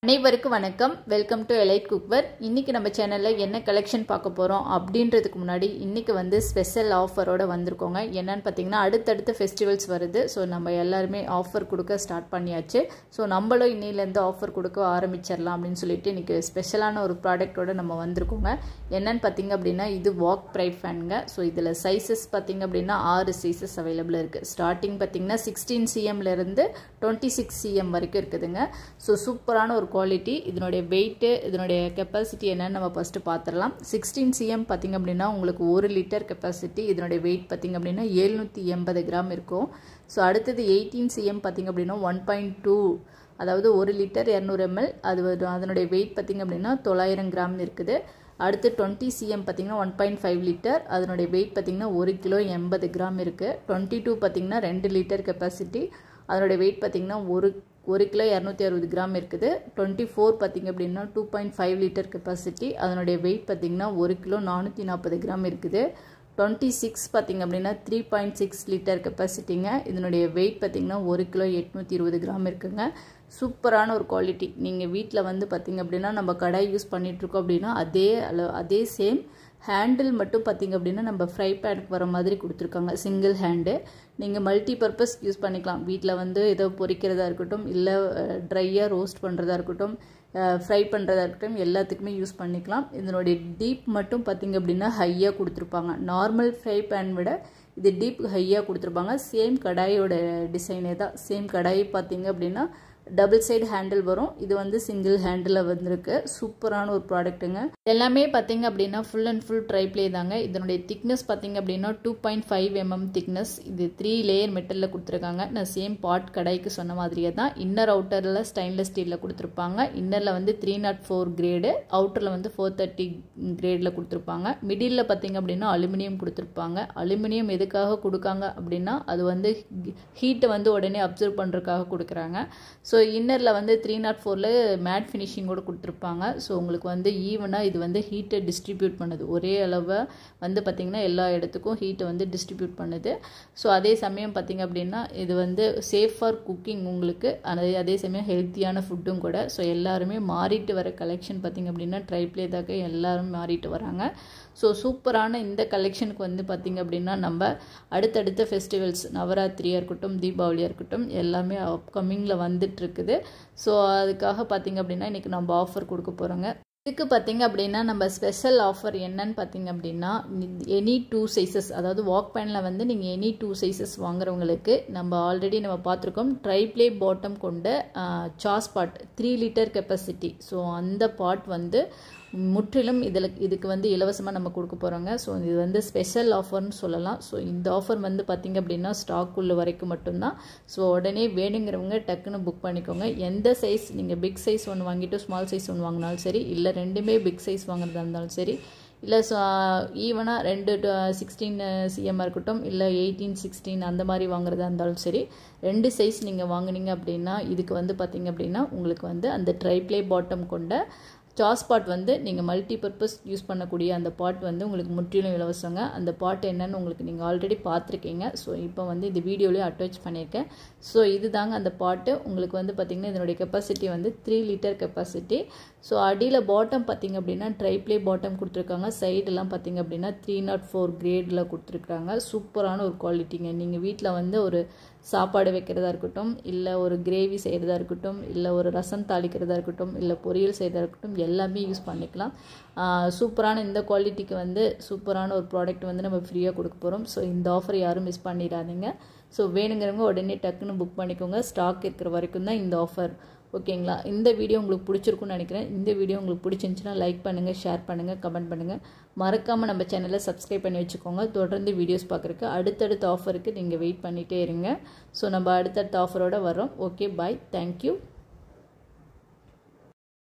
அனைவருக்கும் வணக்கம். Welcome to Elite Cookware. இன்னைக்கு நம்ம சேனல்ல என்ன கலெக்ஷன் பார்க்க போறோம் அப்படின்றதுக்கு முன்னாடி இன்னைக்கு வந்து ஸ்பெஷல் ஆஃபரோட வந்திருக்கோங்க. என்னன்னு பார்த்தீங்கன்னா அடுத்தடுத்த ஃபெஸ்டிவல்ஸ் வருது. ஸோ நம்ம எல்லாருமே ஆஃபர் கொடுக்க ஸ்டார்ட் பண்ணியாச்சு. ஸோ நம்மளும் இன்னிலேருந்து ஆஃபர் கொடுக்க ஆரம்பிச்சிடலாம் அப்படின்னு சொல்லிட்டு இன்னைக்கு ஸ்பெஷலான ஒரு ப்ராடக்டோட நம்ம வந்திருக்கோங்க. என்னன்னு பார்த்தீங்க அப்படின்னா இது வாக் ப்ரைட் ஃபேனுங்க. ஸோ இதில் சைஸஸ் பார்த்தீங்க அப்படின்னா 6 சைஸஸ் அவைலபிள் இருக்குது. ஸ்டார்டிங் பார்த்தீங்கன்னா 16 cmலேருந்து 26 cm வரைக்கும் இருக்குதுங்க. ஸோ சூப்பரான ஒரு குவாலிட்டி. இதனுடைய வெயிட்டு இதனுடைய கெப்பாசிட்டி என்னன்னு நம்ம ஃபஸ்ட்டு பார்த்துடலாம். 16 cm பார்த்திங்க அப்படின்னா உங்களுக்கு 1 லிட்டர் கெப்பாசிட்டி. இதனுடைய வெயிட் பார்த்திங்க அப்படின்னா 780 கிராம் இருக்கும். ஸோ அடுத்தது 18 cm பார்த்திங்க அப்படின்னா 1.2, அதாவது 1 லிட்டர் 200 ml. அதனுடைய வெயிட் பார்த்திங்க அப்படின்னா 900 கிராம் இருக்குது. அடுத்து 20 cm பார்த்திங்கன்னா 1.5 லிட்டர். அதனுடைய வெயிட் பார்த்திங்கன்னா 1 கிலோ 80 கிராம் இருக்குது. 22 பார்த்திங்கன்னா 2 லிட்டர் கெப்பாசிட்டி. அதனுடைய வெயிட் பார்த்திங்கன்னா 1 கிலோ 260 கிராம் இருக்குது. 24 பார்த்திங்க அப்படின்னா 2.5 லிட்டர் கெப்பாசிட்டி. அதனுடைய வெயிட் பார்த்திங்கன்னா 1 கிலோ 440 கிராம் இருக்குது. 26 பார்த்திங்க அப்படின்னா 3.6 லிட்டர் கெப்பாசிட்டிங்க. இதனுடைய வெயிட் பார்த்திங்கன்னா 1 கிலோ 820 கிராம் இருக்குங்க. சூப்பரான ஒரு குவாலிட்டி. நீங்கள் வீட்டில் வந்து பார்த்திங்க அப்படின்னா நம்ம கடாய் யூஸ் பண்ணிகிட்ருக்கோம் அப்படின்னா அதே சேம் ஹேண்டில் மட்டும் பார்த்திங்க அப்படின்னா நம்ம ஃப்ரை பேனுக்கு வர மாதிரி கொடுத்துருக்காங்க. Single hand. நீங்கள் மல்டி பர்பஸ் யூஸ் பண்ணிக்கலாம். வீட்டில் வந்து ஏதோ பொரிக்கிறதா இருக்கட்டும், இல்லை ட்ரையாக ரோஸ்ட் பண்ணுறதா இருக்கட்டும், ஃப்ரை பண்ணுறதா இருக்கட்டும், எல்லாத்துக்குமே யூஸ் பண்ணிக்கலாம். இதனுடைய டீப் மட்டும் பார்த்திங்க அப்படின்னா ஹையாக கொடுத்துருப்பாங்க. நார்மல் ஃப்ரை பேன் விட இது டீப் ஹையாக கொடுத்துருப்பாங்க. சேம் கடாயோட டிசைனே தான். சேம் கடாய் பார்த்திங்க அப்படின்னா டபுள் சைடு ஹேண்டில் வரும். இது வந்து சிங்கிள் ஹேண்டில் வந்திருக்கு. சூப்பரான ஒரு ப்ராடக்ட்டுங்க. எல்லாமே பார்த்தீங்க அப்படின்னா full and full tri ply தாங்க. இதனுடைய திக்னஸ் பார்த்தீங்க அப்படின்னா 2.5 mm திக்னஸ். இது 3 லேயர் மெட்டலில் கொடுத்துருக்காங்க. நான் சேம் பாட் கடாய்க்கு சொன்ன மாதிரியே தான். இன்னர் அவுட்டரில் ஸ்டெயின்லெஸ் ஸ்டீலில் கொடுத்துருப்பாங்க. இன்னரில் வந்து 304 கிரேடு, அவுட்டரில் வந்து 430 கிரேடில் கொடுத்துருப்பாங்க. மிடில் பார்த்தீங்க அப்படின்னா அலுமினியம் கொடுத்துருப்பாங்க. அலுமினியம் எதுக்காக கொடுக்காங்க அப்படின்னா அது வந்து ஹீட்டை வந்து உடனே அப்சர்வ் பண்ணுறதுக்காக கொடுக்குறாங்க. ஸோ இன்னரில் வந்து 304ல் மேட் ஃபினிஷிங்கோடு கொடுத்துருப்பாங்க. ஸோ உங்களுக்கு வந்து ஈவனாக இது வந்து ஹீட்டை டிஸ்ட்ரிபியூட் பண்ணுது. ஒரே அளவை வந்து பார்த்திங்கன்னா எல்லா இடத்துக்கும் ஹீட்டை வந்து டிஸ்ட்ரிபியூட் பண்ணுது. ஸோ அதே சமயம் பார்த்திங்க அப்படின்னா இது வந்து சேஃப் ஃபார் குக்கிங் உங்களுக்கு. அதே சமயம் ஹெல்த்தியான ஃபுட்டும் கூட. ஸோ எல்லாருமே மாறிட்டு வர கலெக்ஷன் பார்த்திங்க அப்படின்னா ட்ரை ப்ளே தாக்க எல்லாரும் மாறிட்டு வராங்க. ஸோ சூப்பரான இந்த கலெக்ஷனுக்கு வந்து பார்த்திங்க அப்படின்னா நம்ம அடுத்தடுத்த ஃபெஸ்டிவல்ஸ் நவராத்திரியாக இருக்கட்டும், தீபாவளியாக இருக்கட்டும், எல்லாமே அப்கமிங்கில் வந்துட்டுருக்குது. ஸோ அதுக்காக பார்த்திங்க அப்படின்னா இன்றைக்கி நம்ம ஆஃபர் கொடுக்க போகிறோங்க. இதுக்கு பார்த்திங்க அப்படின்னா நம்ம ஸ்பெஷல் ஆஃபர் என்னன்னு பார்த்திங்க அப்படின்னா எனி 2 சைஸஸ், அதாவது வாக் பேனில் வந்து நீங்கள் எனி 2 சைஸஸ் வாங்குறவங்களுக்கு நம்ம ஆல்ரெடி நம்ம பார்த்துருக்கோம் ட்ரை ப்ளே பாட்டம் கொண்ட sauce pot 3 litre capacity. So அந்த பாட் வந்து முற்றிலும் இதுக்கு வந்து இலவசமாக நம்ம கொடுக்க போகிறோங்க. ஸோ இது வந்து ஸ்பெஷல் ஆஃபர்னு சொல்லலாம். ஸோ இந்த ஆஃபர் வந்து பார்த்திங்க அப்படின்னா ஸ்டாக் உள்ள வரைக்கும் மட்டும்தான். ஸோ உடனே வேணுங்கிறவங்க டக்குன்னு புக் பண்ணிக்கோங்க. எந்த சைஸ் நீங்கள் பிக் சைஸ் ஒன்று வாங்கிட்டு ஸ்மால் சைஸ் ஒன்று வாங்கினாலும் சரி, இல்லை ரெண்டுமே பிக் சைஸ் வாங்குறதா இருந்தாலும் சரி, இல்லை ஈவனாக 16 cm இருக்கட்டும், இல்லை 18, 16 அந்த மாதிரி வாங்குறதா இருந்தாலும் சரி, 2 சைஸ் நீங்கள் வாங்கினீங்க அப்படின்னா இதுக்கு வந்து பார்த்திங்க அப்படின்னா உங்களுக்கு வந்து அந்த ட்ரை ப்ளே பாட்டம் கொண்ட சாஸ் பாட் வந்து நீங்கள் மல்டி பர்பஸ் யூஸ் பண்ணக்கூடிய அந்த பாட் வந்து உங்களுக்கு முற்றிலும் இலவசங்க. அந்த பாட் என்னன்னு உங்களுக்கு நீங்கள் ஆல்ரெடி பார்த்துருக்கீங்க. ஸோ இப்போ வந்து இந்த வீடியோலேயே அட்டாச் பண்ணியிருக்கேன். ஸோ இது தாங்க அந்த பாட்டு. உங்களுக்கு வந்து பார்த்திங்கன்னா இதனுடைய கெப்பாசிட்டி வந்து 3 லிட்டர் கெப்பாசிட்டி. ஸோ அடியில் பாட்டம் பார்த்திங்க அப்படின்னா ட்ரை ப்ளே பாட்டம் கொடுத்துருக்காங்க. சைடெல்லாம் பார்த்திங்க அப்படின்னா 304 கிரேடில் கொடுத்துருக்காங்க. சூப்பரான ஒரு குவாலிட்டிங்க. நீங்கள் வீட்டில் வந்து ஒரு சாப்பாடு வைக்கிறதா இருக்கட்டும், இல்லை ஒரு கிரேவி செய்கிறதா இருக்கட்டும், இல்லை ஒரு ரசம் தாளிக்கிறதா இருக்கட்டும், இல்லை பொரியல் செய்கிறதா இருக்கட்டும், எல்லாமே யூஸ் பண்ணிக்கலாம். சூப்பரான இந்த குவாலிட்டிக்கு வந்து சூப்பரான ஒரு ப்ராடக்ட் வந்து நம்ம ஃப்ரீயாக கொடுக்க போகிறோம். ஸோ இந்த ஆஃபர் யாரும் மிஸ் பண்ணிடாதீங்க. ஸோ வேணுங்கிறவங்க உடனே டக்குன்னு புக் பண்ணிக்கோங்க. ஸ்டாக் இருக்கிற வரைக்கும் தான் இந்த ஆஃபர். ஓகேங்களா? இந்த வீடியோ உங்களுக்கு பிடிச்சிருக்குன்னு நினைக்கிறேன். இந்த வீடியோ உங்களுக்கு பிடிச்சிருந்துச்சுன்னா லைக் பண்ணுங்கள், ஷேர் பண்ணுங்கள், கமெண்ட் பண்ணுங்கள். மறக்காமல் நம்ம சேனலை சப்ஸ்கிரைப் பண்ணி வச்சுக்கோங்க. தொடர்ந்து வீடியோஸ் பார்க்குறக்கு அடுத்தடுத்த ஆஃபருக்கு நீங்கள் வெயிட் பண்ணிகிட்டே இருங்க. ஸோ நம்ம அடுத்தடுத்த ஆஃபரோடு வரோம். Okay, bye, thank you.